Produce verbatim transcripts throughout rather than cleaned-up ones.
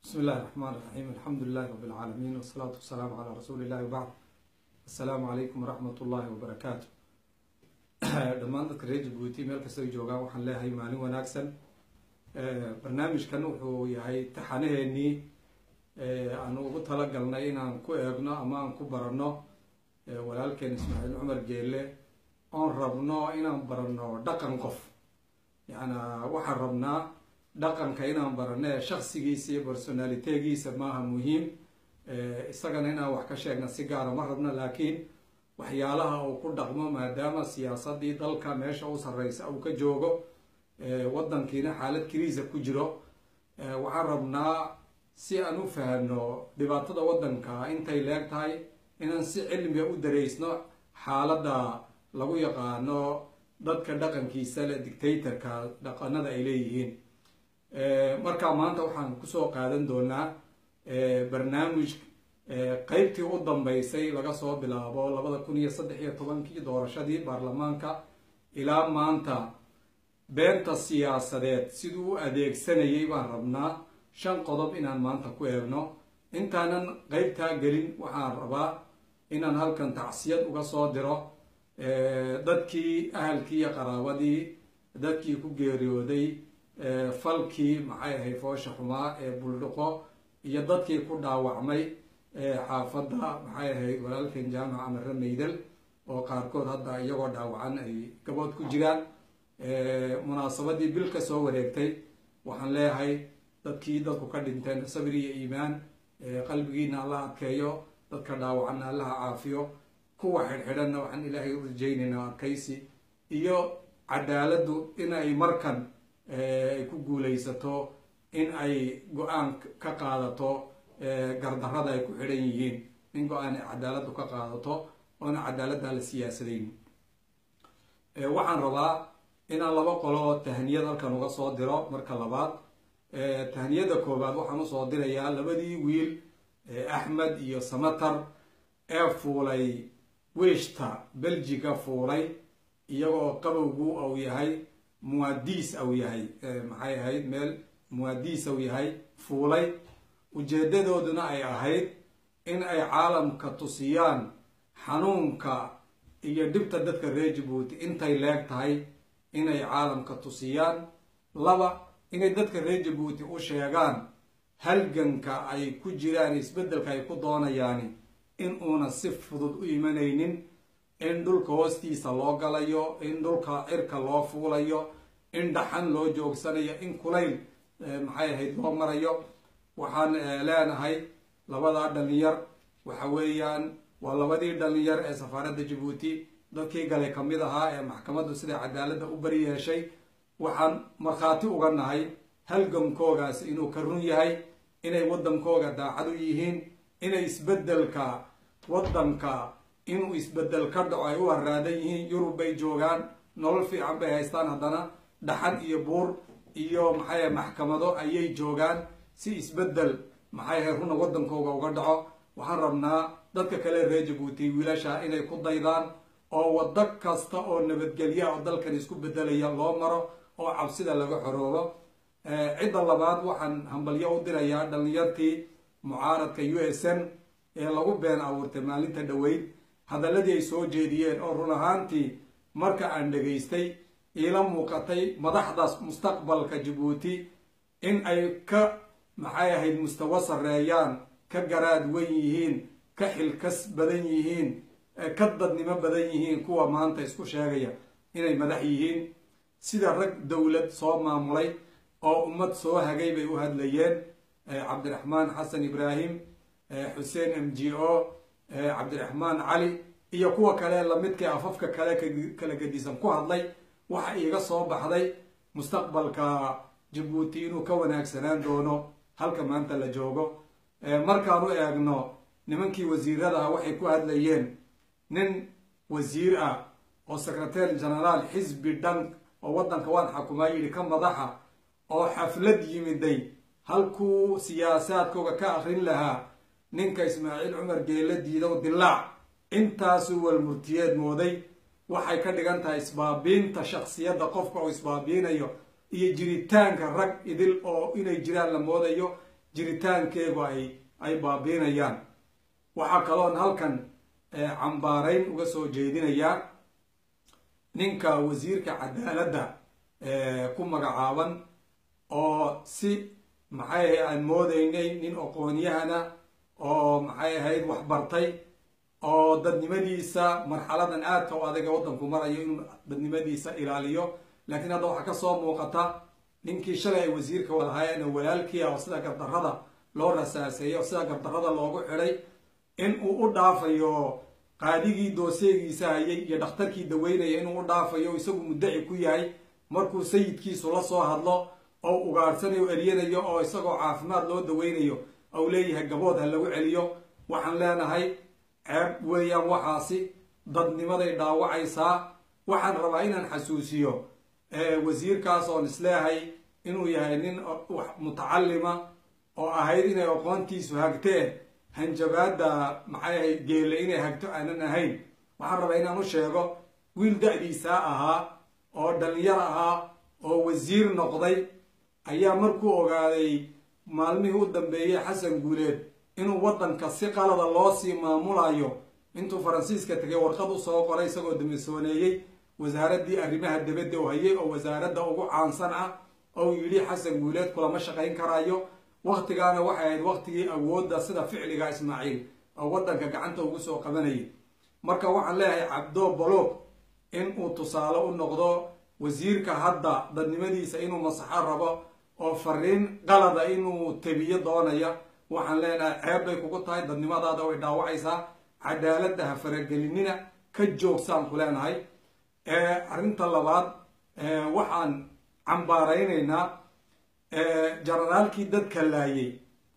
بسم الله الرحمن الرحيم. الحمد لله رب العالمين والصلاة والسلام على رسول الله وبعد. السلام عليكم ورحمة الله وبركاته. dhammaan dadka reer Jabuuti meel kasta ay joogaan waxaan leeyahay maalin wanaagsan. barnaamijkan wuxuu yahay taxanaheennii aan ugu talagalnay inaan ku eegno ama aan ku barano walaalkeen Ismaaciil Cumar Geelle oon rabno inaan barano dhaqan qof. yacni waxaan rabnaa dhaqanka inaan barano shakhsigiisa iyo personality-giisa maaha muhiim isagana inaan wax ka sheegna si gaar ah ma rabno, laakiin waxyaalaha uu ku dhaqmo maadaama siyaasadii dalka meesha u sarreysa uu ka joogo wadankiina xaalad kiriisa ku jiro, waxaan rabnaa si aan u fahamno dhibaatada wadanka intay leeg tahay inaan si cilmiga u dareysno xaaladda lagu yaqaano dadka dhaqankiisa le dictatorka dhaqanada ay leeyihiin. marka maanta waxaan kusoo qaadan doonaa barnaamij qaybtii u dambeysay laga soo bilaabo labada kun iyo saddex iyo tobankii doorashadii baarlamaanka ilaa maanta beenta siyaasadeed siduu u adeegsanayay baan rabnaa shan qodob inaan maanta ku eegno. intaanan qaybtaa gelin waxaan rabaa inaan halkan tacsiyad uga soo diro dadkii ahalkii iyo qaraabadii dadkii ku geeriyooday falkii maxay ahay foosha xumaa ee buldhuqo iyo dadkii ku dhaawacmay xaafadda maxay ahayd walaalkeen jaamac amare meydel oo qaarkood hadda iyagoo dhaawacan ay gabood ku jiraan. munaasabadii bil ka soo wareegtay waxaan leeyahay dadkii dadku ka dhinteen sabir iyo iimaan, qalbigiina allah adkeeyo, dadka dhaawacanna allaha caafiyo, kuwa xidhxidhanna waxaan ilaahay u rajaynaynaa adkaysi iyo cadaaladdu inay markan ay ku guulaysato in ay go-aan ka qaadato gardarrada ay ku xidhan yihiin, in go-aan ay cadaaladdu ka qaadato oona cadaaladda la siyaasadayn. waxaan rabaa inaan laba qolo tahniyad halkan uga soo diro. marka labaad tahniyada koowaad waxaan usoo dirayaa labadii wiil axmed iyo samatar ee fuulay weshta belgiga fuulay iyagoo qabowgu au yahay muwaadiis au yahay maxay ahayd meel muwaadiis au yahay fuulay. ujeedadooduna ay ahayd in ay caalamka tusiyaan xanuunka iyo dhibta dadka reer Jabuuti intay leeg tahay inay caalamka tusiyaan. laba, inay dadka reer Jabuuti u sheegaan halganka ay ku jiraan isbeddelka ay ku doonayaan in uuna si fudud u imanaynin, in dhulka hoostiisa loo galayo, in dhulka cirka loo fuulayo, in dhaxan loo joogsanayo, in kulayl maxay ahayd loo marayo. waxaan leenahay labadaa dhalinyar waxa weeyaan waa labadii dhalinyar ee safaaradda Jabuuti dadkii galay ka mid ahaa ee maxkamaddu sida cadaaladda u bari yeeshay. waxaan markhaati uga nahay halgankoogaasi inuu ka run yahay, inay waddankooga daacad u yihiin, inay isbeddelka waddanka inuu isbeddel ka dhaco ay u haraadan yihiin. yurub bay joogaan, nolol fiican bay haystaan, haddana dhaxan iyo buur iyo maxay maxkamado ayay joogaan si isbeddel maxay ahay runa waddankooga uga dhaco. waxaan rabnaa dadka kale reer Jabuuti wiilasha inay ku daydaan oo waddo kasta oo nabadgelya oo dalkan isku beddelaya loo maro oo cabsida laga xoroobo. cidda labaad waxaan hambalyo u dirayaa dhalinyartii mucaaradka u s n ee lagu been abuurtay maalinta dhoweyd hadalladii ay soo jeediyeen oo run ahaantii marka aan dhegaystay iila muuqatay madaxdaas mustaqbalka Jabuuti in ay ka maxay ahayd mustawa sarreeyaan, ka garaad weyn yihiin, ka xilkas badan yihiin, ka dadnimo badan yihiin kuwa maanta isku sheegaya inay madax yihiin. sida rag dowlad soo maamulay oo ummad soo hagay bay u hadlayeen. cabdiraxmaan xasan ibraahim, xuseen m g o, cabdiraxmaan cali iyo kuwa kale lamidkii afafka kale kala gedisan ku hadlay. waxa iiga soo baxday mustaqbalka Jabuuti inuu ka wanaagsanaan doono halka maanta la joogo. markaan u eegno nimankii wasiiradaha waxay ku hadlayeen nin wasiir ah oo secretary general xisbi dhan oo waddanka waan xukumaa yidhi ka madaxa oo xaflad yimiday halkuu siyaasaadkooga ka akrin lahaa ninka Ismaaciil Cumar Geelle diido dilaac intaasuu walmurtiyeed mooday. waxay ka dhigan tahay isbaabiinta shakhsiyadda qofka oo isbaabiinayo iyo jiritaanka rag idil oo inay jiraan la moodayo, jiritaankeegu ay ay baabiinayaan. waxaa kaloon halkan cambaarayn uga soo jeedinayaa ninka wasiirka cadaaladda ku magacaaban oo si maxay aan moodaynay nin aqoon-yahana oo maxay ahayd wax bartay oo dadnimadiisa marxaladan aadka u adag ee waddanku marayo inuu dadnimadiisa ilaaliyo, laakiin hadda waxaa kasoo muuqata ninkii shalay ay wasiirka walahaayeen oo walaalkii ah oo sida gardarrada loo rasaaseeyey oo sida gardarrada loogu xidhay in uu u dhaafayo qaadigii dooseegiisa hayay iyo dhakhtarkii daweynaya inuu u dhaafayo isagu muddaci ku yahay markuu sayidkiisu la soo hadlo oo ugaadhsanayo eryanayo oo isagoo caafimaad loo daweynayo ou leeyahay gabood ha lagu celiyo. waxaan leenahay ceeb weeyaan, waxaasi dadnimaday dhaawacaysaa. waxaan rabaa inaan xasuusiyo wasiirkaas oon isleehay inuu yahay nin mutacalima oo ahayd inay aqoontiisu hagtee hanjabaadda maxay ahayd geelle inay hagto aanan ahayn. waxaan rabaa inaan u sheego wiil da-diisaa ahaa oo dhalinyar ahaa oo wasiir noqday ayaa markuu ogaaday maalmihii u dambeeyey xasan guuleed inuu waddanka si qalada loo sii maamulayo intuu faransiiska tegay warqad u soo qoray isagoo damisooneeyey wasaaraddii arrimaha dibadda oo hayay oo wasaaradda ugu caansan ah oo yidhi xasan guuleed kulama shaqayn karayo. waktigaana waxay ahayd waktigii awoodda sida ficliga ismaaciil oo waddanka gacanta ugu soo qabanayay. marka waxaan leeyahay cabdo boloog in uu tusaale u noqdo wasiirka hadda dadnimadiisa inuu masaxo rabo oo fariin qalada inuu tebiyo doonaya. waxaan leenahay ceeb bay kugu tahay, dadnimadaada way dhaawacaysaa, cadaaladda ha faragelinina, ka joogsaan ku leenahay. arrinta labaad waxaan cambaaraynaynaa jenaraalkii dadka laayay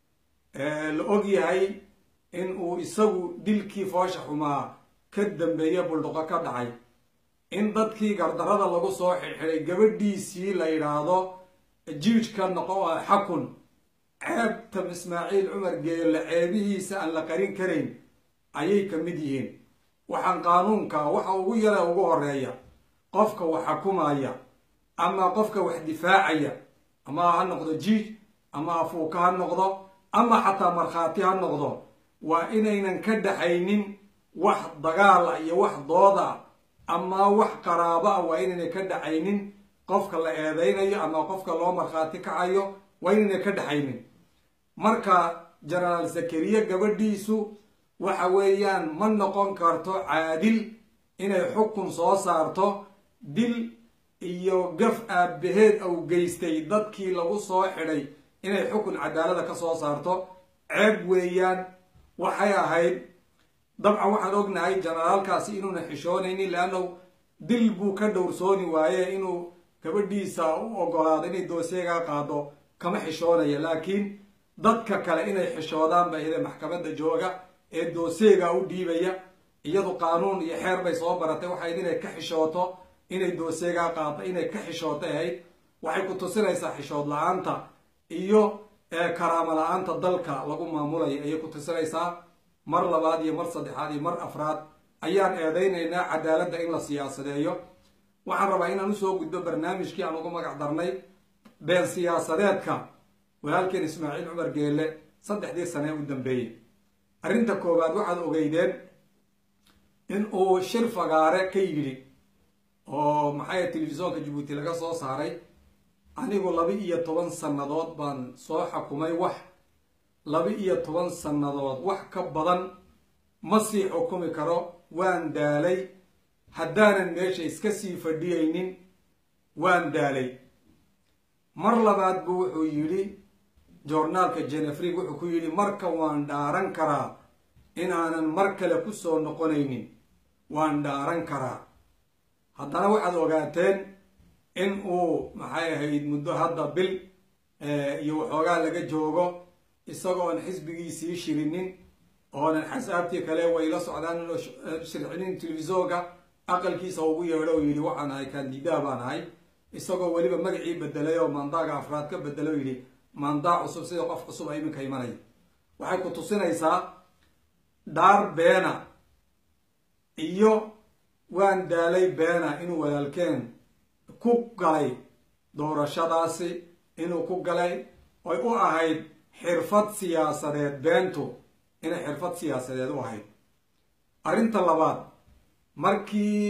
la og yahay in uu isagu dilkii foosha xumaa ka dambeeye buldhuqo ka dhacay, in dadkii gardarrada lagu soo xirxiday gabadhiisii la yidhaahdo jiijka noqo ah xakun. ceebta ismaaciil cumar geelle ceebihiisa aan la qarin karayn ayay ka mid yihiin. waxaan qaanuunka waxa ugu yara ugu horeeya qofka wax xukumaya ama qofka wax difaacaya, ama ha noqdo jiij ama afuuka ha noqdo ama xataa markhaati ha noqdo, waa inaynan ka dhaxaynin wax dagaala iyo wax dooda ama wax qaraaba ah, waa inaynan ka dhaxaynin qofka la eedeynayo ama qofka loo markhaati kacayo, waa inaynan ka dhaxaynin. marka jenaraal zakariya gabadhiisu waxa weeyaan ma noqon karto caadil inay xukun soo saarto dil iyo gaf aabaheed au geystay dadkii lagu soo xidhay inay xukun cadaalada ka soo saarto. ceeb weeyaan. waxay ahayd dabcan waxaan ognahay jenaraalkaasi inuuna xishoonaynin, leanno dil buu ka dhowrsooni waaye inuu gabadhiisa u ogolaado inay dooseegaa qaado kama xishoonaya, laakiin dadka kale inay xishoodaan ba iyada maxkamadda jooga ee dooseegaa u dhiibaya. iyadu qaanuun iyo xeer bay soo baratay, waxayd inay ka xishooto inay dooseegaa qaado inay ka xishooto ahayd. waxay ku tusinaysaa xishood la-aanta iyo karaamo la-aanta dalka lagu maamulayo ayay ku tusinaysaa. mar labaad iyo mar saddexaad iyo mar afraad ayaan eedeynaynaa cadaaladda in la siyaasadeeyo. waxaan rabaa inaan usoo gudbo barnaamijkii aan ugu magac darnay been siyaasadeedka walaalkeen ismaaciil cumar geelle saddexdii sane u dambeeyey. arrinta koowaad waxaad ogeydeen in uu shir fagaare ka yidhi oo maxay telefishoonka jabuuti laga soo saaray, anigu laba iyo toban sannadood baan soo xukumay wax laba iyo toban sannadood wax ka badan ma sii xukumi karo, waan daalay, haddaanan meesha iska sii fadhiyaynin waan daalay. mar labaad buu wuxuu yidhi joornaalka jenefrig wuxuu ku yidhi marka waan dhaaran karaa inaanan mar kale ku soo noqonaynin, waan dhaaran karaa. haddana waxaad ogaateen in uu maxay ahayd muddo hadda bil iyo waxoogaa laga joogo isagoon xisbigiisii shirinin oonan xasaabtii kale wayla socdaan shircinin telefishoonka aqalkiisa ugu yeedho oo yidhi waxaan ahay kandidaa baan ahay, isagoo weliba magacii bedelay oo maandaaga afraad ka bedelo yidhi maandaa cusub sida qof cusub a iminka imanaya. waxay ku tusinaysaa dhaar beena iyo waan daalay beena inuu walaalkeen ku galay doorashadaasi, inuu ku galay oy u ahayd xirfad siyaasadeed beentu inay xirfad siyaasadeed u ahayd. arrinta labaad, markii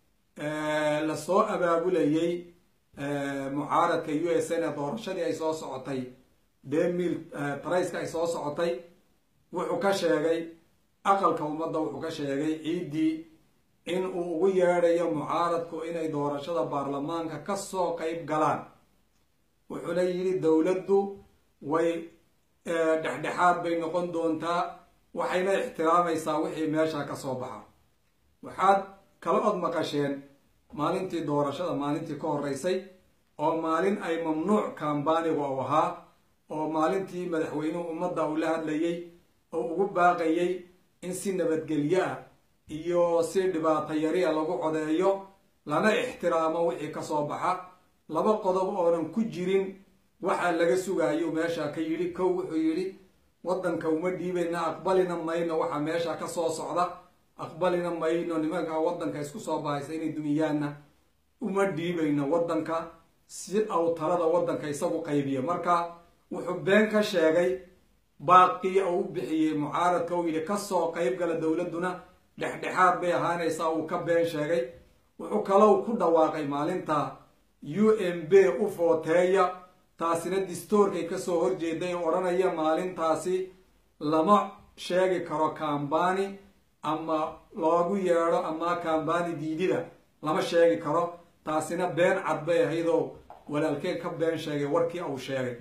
lasoo abaabulayay mucaaradka u s n doorashadii ay soo socotay demil traiska ay soo socotay, wuxuu ka sheegay aqalka ummadda, wuxuu ka sheegay ciiddii in uu ugu yeedhayo mucaaradku inay doorashada baarlamaanka kasoo qayb galaan. wuxuuna yidhi dowladdu way dhexdhexaad bay noqon doontaa, waxayna ixtiraamaysaa wixii meesha ka soo baxa. waxaad kala od maqasheen maalintii doorashada maalintii ka horeysay oo maalin ay mamnuuc kambaanigu u ahaa, oo maalintii madaxweynuhu ummadda uu la hadlayay oo ugu baaqayay in si nabadgelyo ah iyo si dhibaato yariya lagu codeeyo, lana ixtiraamo wixii ka soo baxa. laba qodob oonan ku jirin waxaa laga sugayo meesha ka yidhi. kow wuxuu yidhi waddanka uma dhiibayna, aqbalina mayno waxa meesha ka soo socda, aqbalina mayno nimanka waddanka isku soo bahaysa inay dumiyaanna, uma dhiibayno waddanka si aw talada waddanka isagu qaybiya. marka wuxuu been ka sheegay baaqii uu u bixiyey mucaaradka, uu yidhi kasoo qayb gala dowladduna dhexdhexaad bay ahaanaysaa, uu ka been sheegay. wuxuu kalou ku dhawaaqay maalinta u m b u footeeya, taasina distoorkay kasoo horjeeday oo odhanaya maalintaasi lama sheegi karo kambani ama loogu yeedho ama kambani diidida lama sheegi karo. taasina been cad bay ahaydoo walaalkeen ka been sheegay warkii uu sheegay.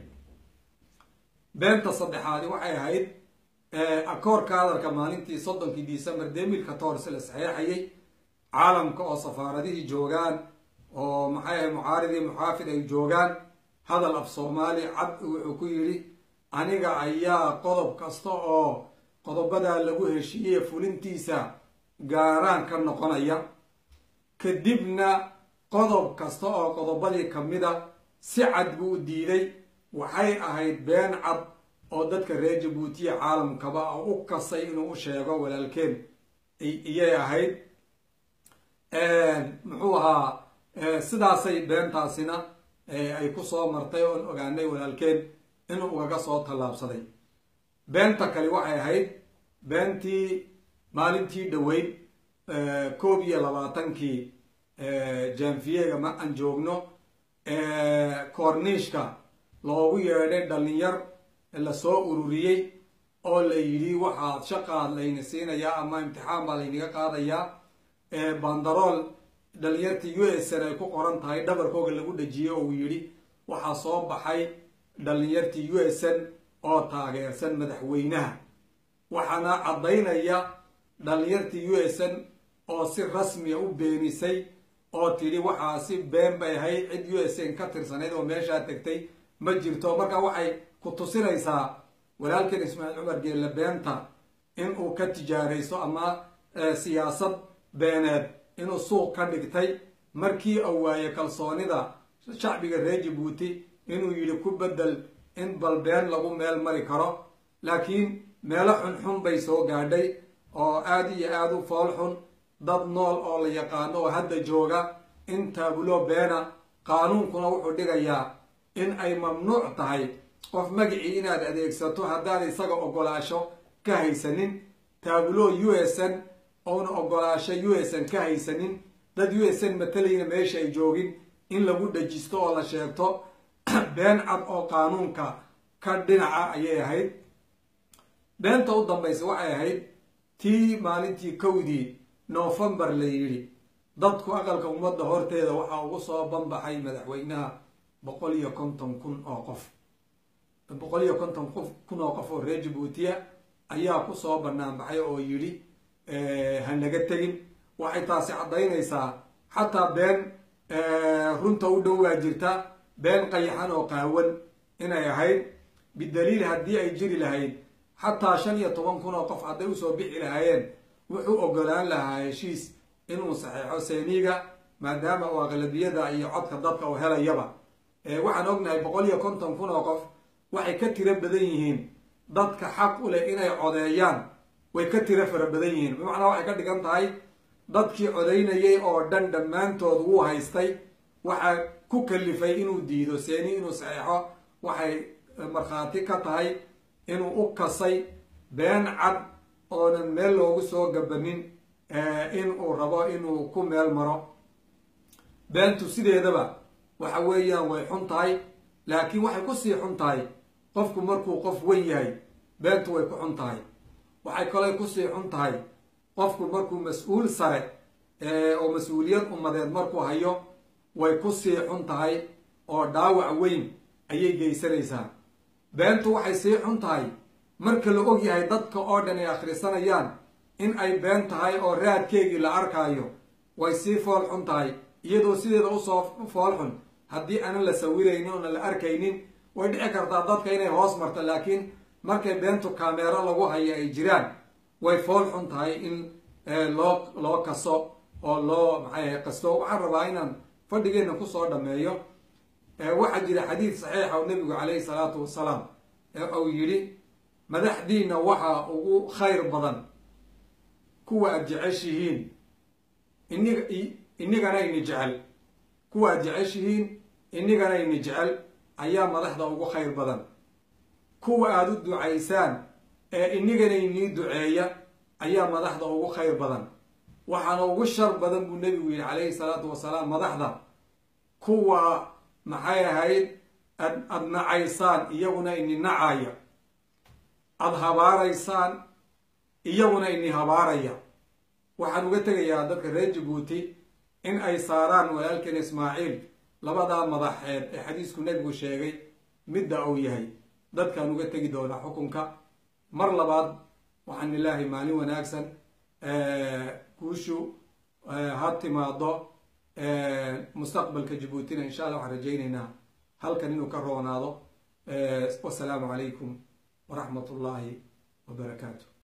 beenta saddexaadi waxay ahayd akoorka hadalka maalintii soddonkii december demil catorce la saxeexayay, caalamka oo safaaradihii joogaan oo maxay ahay mucaaridii muxaafid ay joogaan, hadal af soomaali cad wuxuu ku yidhi aniga ayaa qodob kasta oo qodobadaa lagu heshiiyey fulintiisa gaaraan ka noqonaya. kadibna qodob kasta oo qodobadii ka mida si cad buu u diiday. waxay ahayd been cad oo dadka reer jabuutiya caalamkaba u kasay inuu u sheego walaalkeen iyay ahayd. muxuu ahaa sidaasay beentaasina ay ku soo martay oon ogaanay walaalkeen inuu ugaga soo tallaabsaday. beenta kale waxay ahayd beentii maalintii dhoweyd koob iyo labaatankii janviyega ma aan joogno corniishka loogu yeedhay dhalinyar lasoo ururiyey oo la yidhi waxaad shaqaad layna siinayaa ama imtixaan baa laynaga qaadayaa. bandarool dhalinyartii u s n ay ku qoran tahay dhabarkooga lagu dhejiyey oo uu yidhi waxaa soo baxay dhalinyartii u s n oo taageersan madaxweynaha. waxaana caddaynaya dhalinyartii u s n oo si rasmiya u beenisay oo tidhi waxaasi been bay ahayd, cid u s n ka tirsanayd oo meeshaa tegtay ma jirto. marka waxay ku tusinaysaa walaalkan ismaaciil cumar geelle beenta inuu ka tijaarayso ama siyaasad beeneed inuu suuq ka dhigtay. markii uu waaye kalsoonida shacbiga reer jabuuti inuu yidhi ku bedel in bal been lagu meel mari karo, laakiin meelo xunxun bay soo gaadhay oo aada iyo aada u fool xun. dad nool oo la yaqaano oo hadda jooga in taabulo beena, qaanuunkuna wuxuu dhigayaa in ay mamnuuc tahay qof magacii inaad adeegsato haddaad isaga ogolaasho ka haysanin. taabulo u s n oona ogolaasho u s n ka haysanin, dad u s n matalayna meesha ay joogin in lagu dhajisto oo la sheegto been cad oo qaanuunka ka dhinaca ayay ahayd. beenta u dambaysa waxay ahayd tii maalintii kowdii novembar la yidhi dadku aqalka ummadda horteeda waxaa ugu soo banbaxay madaxweynaha boqol iyo konton kun oo qof boqol iyo konton kun oo qof oo reer jabuutiya ayaa kusoo banaanbaxay oo yidhi hanaga tegin. waxay taasi caddaynaysaa xataa been runta u dhowaa jirta, been qayaxan oo qaawan inay ahayd. bidaliil haddii ay jiri lahayd xataa shan iyo toban kun oo qof hadday usoo bixi lahaayeen wuxuu ogolaan lahaa heshiis inuu saxeexo seeniga, maadaama uu aqlabiyada iyo codka dadka uu helayaba. waxaan ognahay boqol iyo konton kun oo qof waxay ka tiro badan yihiin dadka xaq u leh inay codeeyaan, way ka tiro fara badan yihiin. bimacnaa waxay ka dhigan tahay dadkii codaynayay oo dhan dhammaantood wuu haystay. waxaa ku kalifay inuu diido seeni inuu saxeexo waxay markhaati ka tahay inuu u kasay been cad oonan meel loogu soo gabanin inuu rabo inuu ku meel maro. beentu sideedaba waxa weeyaan way xun tahay, laakiin waxay kusii xun tahay qofku markuu qof weyn yahay beentu way ku xun tahay. waxay kaloo kusii xun tahay qofku markuu mas-uul sare oo mas-uuliyad ummadeed markuu hayo way kusii xun tahay oo dhaawac weyn ayay geysanaysaa. beentu waxay sii xun tahay marka la og yahay dadka oo dhan ay akhrisanayaan in ay been tahay oo raadkeegii la arkaayo, way sii fool xun tahay. iyadoo sideeda usoo fool xun haddii aanan la sawiraynin oona la arkaynin way dhici kartaa dadka inay hoos marto, laakiin markay beentu kameero lagu hayo ay jiraan way fool xun tahay in loo loo kaso oo loo maxay qasto. waxaan rabaa inaan fadhigeenna kusoo dhammeeyo. waxaa jira xadiid saxiixa oo nebigu calayhi salaatu wasalaam uu yidhi madaxdiina waxaa ugu khayr badan kuwa aad jeceshihiin iniga inigana ini jecel kuwa aad jeceshihiin inigana ini jecel ayaa madaxda ugu khayr badan. kuwa aada u ducaysaan ee inigana inii duceeya ayaa madaxda ugu khayr badan. waxaana ugu shar badan buu nebigu yidhi calayhi salaatu wasalaam madaxda kuwa maxay ahayd ad aada nacaysaan iyaguna ini nacaya, aada habaaraysaan iyaguna ini habaaraya. waxaan uga tegayaa dadka reer jabuuti in ay saaraan walaalkeen ismaaciil labadaa madaxeed ee xadiisku nebigu sheegay midda uu yahay. dadkaan uga tegi doonaa xukunka. mar labaad waxaan ilaahay maalin wanaagsan guushu ha timaado mustaqbalka jabuutina insha allah waxaan rajaynaynaa halkan inuu ka roonaado. wasalaamu calaykum waraxmat ullaahi wabarakaatu.